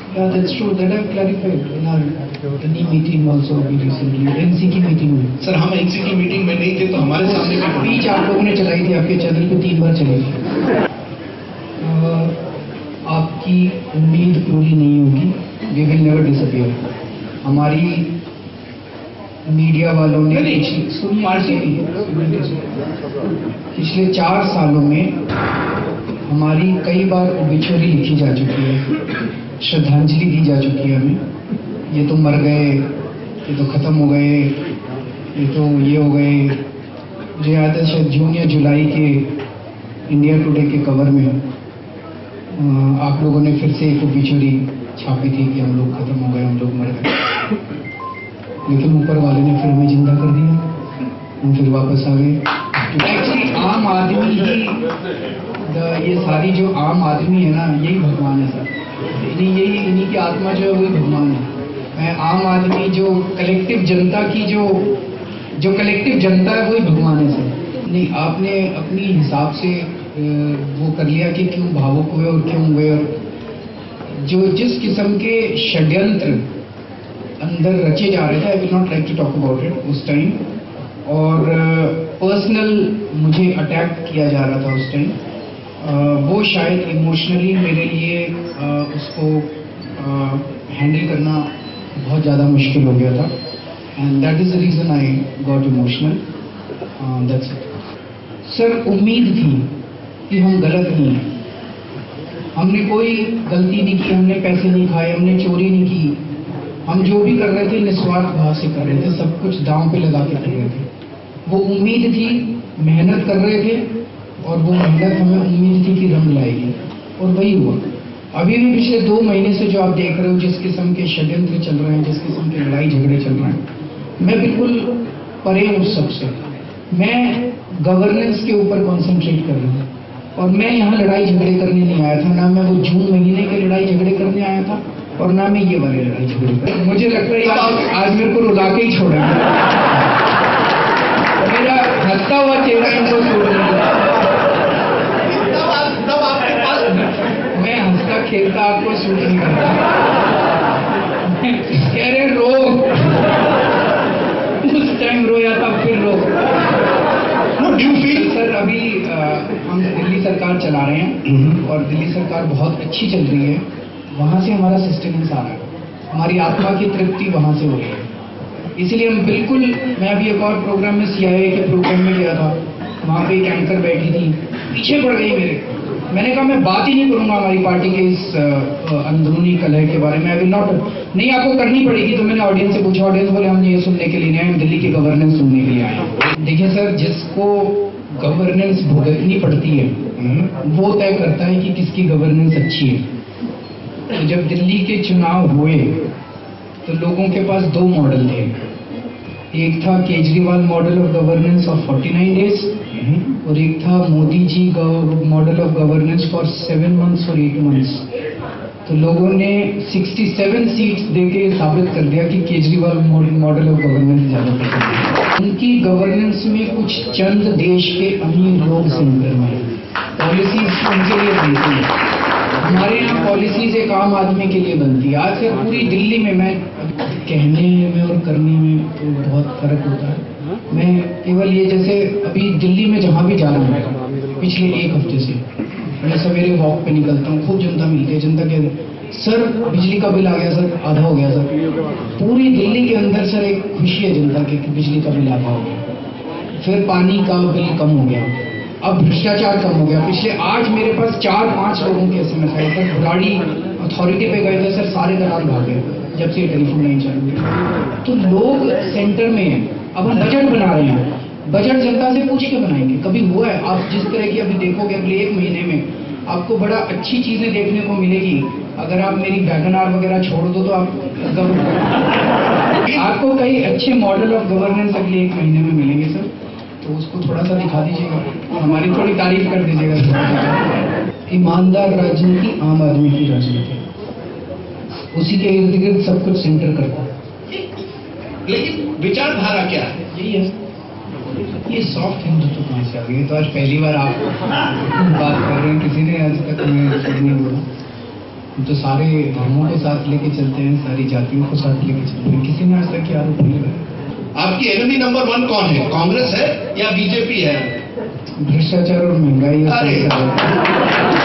Yeah, that's true. That I've clarified in our NE meeting also recently. NC की meeting में. Sir हम N C meeting में नहीं थे तो हमारे सामने भी स्पीच आप लोगों ने चलाई थी, आपके चैनल पे 3 बार चली थी. आपकी उम्मीद पूरी नहीं होगी. We will never disappear. हमारी मीडिया वालों ने पिछले 4 सालों में हमारी कई बार ओबिचुअरी लिखी जा चुकी है, श्रद्धांजलि दी जा चुकी है हमें. ये तो मर गए, ये तो खत्म हो गए, ये तो ये हो गए. मुझे याद है शायद जून या जुलाई के इंडिया टुडे के कवर में आप लोगों ने फिर से एक ओबिचुअरी छापी थी कि हम लोग खत्म हो गए, हम लोग मर गए. लेकिन ऊपर वाले ने फिर हमें जिंदा कर दिया, हम फिर वापस आ गए. एक्चुअली आम आदमी ही ये सारी जो आम आदमी है ना, यही भगवान है सर. इन्हीं की आत्मा जो है वही भगवान है. मैं आम आदमी जो कलेक्टिव जनता की जो कलेक्टिव जनता है वही भगवान है सर. नहीं, आपने अपनी हिसाब से वो कर लिया कि क्यों भावुक हुए और क्यों हुए, और जो जिस किस्म के षड्यंत्र अंदर रचे जा रहे थे, I will not like to talk about it उस टाइम. और पर्सनल मुझे अटैक किया जा रहा था उस टाइम. वो शायद इमोशनली मेरे लिए उसको हैंडल करना बहुत ज़्यादा मुश्किल हो गया था. And that is the reason I got emotional. That's it sir. उम्मीद थी कि हम गलत नहीं हैं. हमने कोई गलती नहीं की, हमने पैसे नहीं खाए, हमने चोरी नहीं की. हम जो भी कर रहे थे निस्वार्थ भाव से कर रहे थे, सब कुछ दांव पे लगा के कर रहे थे. वो उम्मीद थी, मेहनत कर रहे थे, और वो मेहनत हमें उम्मीद थी कि रंग लाएगी, और वही हुआ. अभी भी पिछले 2 महीने से जो आप देख रहे हो, जिस किस्म के षड्यंत्र चल रहे हैं, जिस किस्म के लड़ाई झगड़े चल रहे हैं, मैं बिल्कुल परे हूँ उस सबसे. मैं गवर्नेंस के ऊपर कॉन्सेंट्रेट कर रहा हूँ. और मैं यहाँ लड़ाई झगड़े करने नहीं आया था. ना मैं वो जून महीने के लड़ाई झगड़े करने आया था, और ना मैं ये वाले लड़ाई झगड़े कर. मुझे लगता है आज मेरे को रुला के ही छोड़ा. मेरा हंसता हुआ चेहरा इनको छोड़ दिया. मैं हंसता खेलता आपको सूट नहीं करता. कह रहे रो, उस टाइम रोया था, फिर रो. सर अभी हम दिल्ली सरकार चला रहे हैं, और दिल्ली सरकार बहुत अच्छी चल रही है. वहाँ से हमारा सस्टेनेंस आ रहा है, हमारी आत्मा की तृप्ति वहाँ से हो रही है. इसलिए हम बिल्कुल, मैं अभी एक और प्रोग्राम में CIA के प्रोग्राम में गया था. वहाँ पे एक एंकर बैठी थी, पीछे पड़ गई मेरे. मैंने कहा मैं बात ही नहीं करूँगा हमारी पार्टी के इस अंदरूनी कलह के बारे में. I will not. नहीं, आपको करनी पड़ेगी. तो मैंने ऑडियंस से पूछा, ऑडियंस बोले हम ये सुनने के लिए नहीं आए, हम दिल्ली की गवर्नेंस सुनने के लिए आए. देखिए सर, जिसको गवर्नेंस भुगतनी पड़ती है वो तय करता है कि किसकी गवर्नेंस अच्छी है. तो जब दिल्ली के चुनाव हुए तो लोगों के पास 2 मॉडल थे. एक था Kejriwal model of governance of 49 days, और एक था Modi ji model of governance for 7 months और 8 months. तो लोगों ने 67 सीट्स देके साबित कर दिया कि केजरीवाल मॉडल ऑफ गवर्नेंस ज़्यादा पसंद है. उनकी गवर्नेंस में कुछ चंद देश के अमीर लोग सेंटर में, पॉलिसीज उनके लिए बनती है. हमारे यहाँ पॉलिसीज एक आम आदमी के लिए बनती है. आज से पूरी दिल्ली में, मैं कहने में और करने में तो बहुत फर्क होता है. मैं केवल ये, जैसे अभी दिल्ली में जहाँ भी जा रहा हूँ पिछले 1 हफ्ते से, मैं सवेरे वॉक पे निकलता हूँ, खूब जनता मिलती है. जनता कहती है सर बिजली का बिल आ गया सर, आधा हो गया सर. पूरी दिल्ली के अंदर सर एक खुशी है जनता की कि बिजली का बिल आधा हो गया. फिर पानी का बिल कम हो गया. अब भ्रष्टाचार कम हो गया. पिछले आज मेरे पास 4-5 लोगों के SMS आए सर. बुराड़ी अथॉरिटी पे गए थे सर, सारे दलाल भाग गए जब से टेलीफोन लाइन चालू हुई. तो लोग सेंटर में हैं. अब हम बजट बना रहे हैं. बजट जनता से पूछ के बनाएंगे. कभी हुआ है? आप जिस तरह की अभी देखोगे अगले 1 महीने में आपको बड़ा अच्छी चीजें देखने को मिलेगी. अगर आप मेरी वैगनार वगैरह छोड़ दो तो आपको कई अच्छे मॉडल ऑफ गवर्नेंस अगले 1 महीने में मिलेंगे सर. तो उसको थोड़ा सा दिखा दीजिएगा, हमारी थोड़ी तारीफ कर दीजिएगा. ईमानदार राजनीति आम आदमी की राजनीति, उसी के इर्द गिर्द सब कुछ सेंटर करता है. लेकिन विचारधारा क्या है? यही है. ये सॉफ्ट हिंदुत्व कहाँ से आ गई? तो आज पहली बार आप बात कर रहे हैं, किसी ने आज तक हमें नहीं बोला. हम तो सारे धर्मों को साथ लेके चलते हैं, सारी जातियों को साथ लेके चलते हैं, किसी ने आज तक ये आरोप नहीं लगाया। आपकी एनिमी नंबर 1 कौन है? कांग्रेस है या बीजेपी है? भ्रष्टाचार और महंगाई और अरे! पैसा है।